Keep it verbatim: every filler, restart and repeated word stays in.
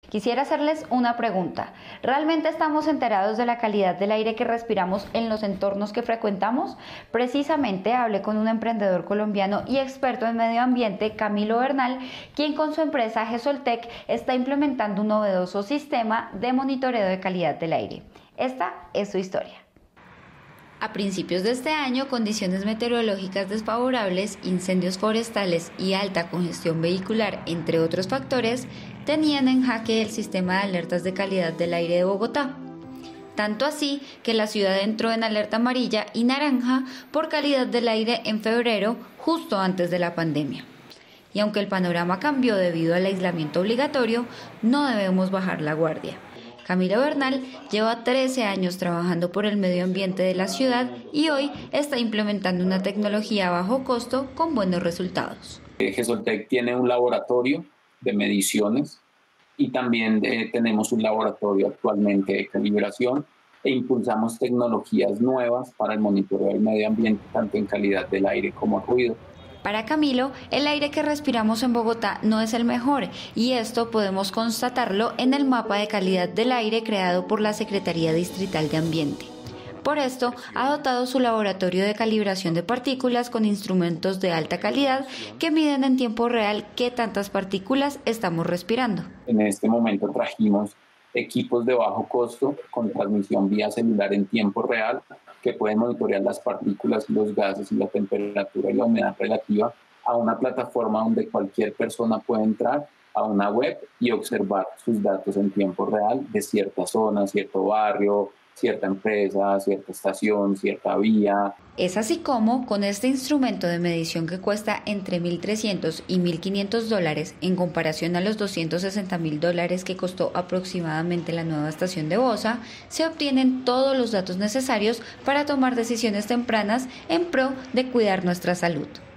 Quisiera hacerles una pregunta. ¿Realmente estamos enterados de la calidad del aire que respiramos en los entornos que frecuentamos? Precisamente hablé con un emprendedor colombiano y experto en medio ambiente, Camilo Bernal, quien con su empresa Gesoltec está implementando un novedoso sistema de monitoreo de calidad del aire. Esta es su historia. A principios de este año, condiciones meteorológicas desfavorables, incendios forestales y alta congestión vehicular, entre otros factores, tenían en jaque el sistema de alertas de calidad del aire de Bogotá. Tanto así que la ciudad entró en alerta amarilla y naranja por calidad del aire en febrero, justo antes de la pandemia. Y aunque el panorama cambió debido al aislamiento obligatorio, no debemos bajar la guardia. Camilo Bernal lleva trece años trabajando por el medio ambiente de la ciudad y hoy está implementando una tecnología a bajo costo con buenos resultados. Gesoltec tiene un laboratorio de mediciones y también eh, tenemos un laboratorio actualmente de calibración e impulsamos tecnologías nuevas para el monitoreo del medio ambiente, tanto en calidad del aire como ruido. Para Camilo, el aire que respiramos en Bogotá no es el mejor y esto podemos constatarlo en el mapa de calidad del aire creado por la Secretaría Distrital de Ambiente. Por esto, ha dotado su laboratorio de calibración de partículas con instrumentos de alta calidad que miden en tiempo real qué tantas partículas estamos respirando. En este momento trajimos equipos de bajo costo con transmisión vía celular en tiempo real que pueden monitorear las partículas, los gases y la temperatura y la humedad relativa a una plataforma donde cualquier persona puede entrar a una web y observar sus datos en tiempo real de cierta zona, cierto barrio, cierta empresa, cierta estación, cierta vía. Es así como, con este instrumento de medición que cuesta entre mil trescientos y mil quinientos dólares en comparación a los doscientos sesenta mil dólares que costó aproximadamente la nueva estación de Bosa, se obtienen todos los datos necesarios para tomar decisiones tempranas en pro de cuidar nuestra salud.